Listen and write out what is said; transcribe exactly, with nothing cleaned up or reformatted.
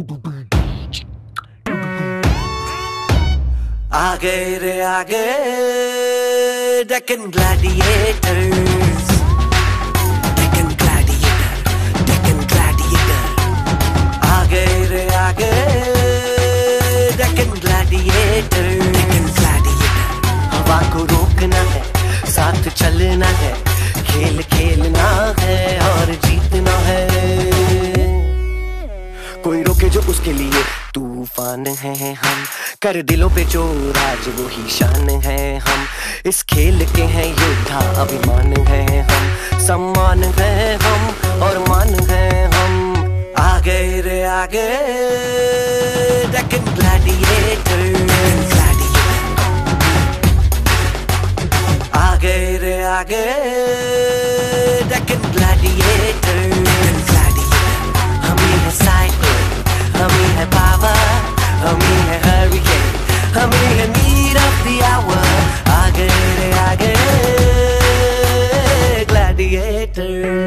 आगे रे आगे Deccan Gladiators, Deccan Gladiator, Deccan Gladiator. आगे रे आगे डेक्कन ग्लैडिएटर, डेक्कन ग्लैडिएटर। हवा को रोकना है, साथ चलना है, खेल खेलना है और जीतना है। कोई रोके जो उसके लिए तूफान है हम, कर दिलों पे जो राज वो ही शान है हम। इस खेल के हैं योद्धा, अभिमान है हम, सम्मान है हम और मान है हम। आगे रे आगे डेक्कन ग्लैडिएटर, आगे रे आगे डेक्कन ग्लैडिएटर। हम ही है साइकिल, हम ही है पावर, हम ही है हरिकेन, हम ही है नीड ऑफ द आवर। आगे रे आगे ग्लैडिएटर।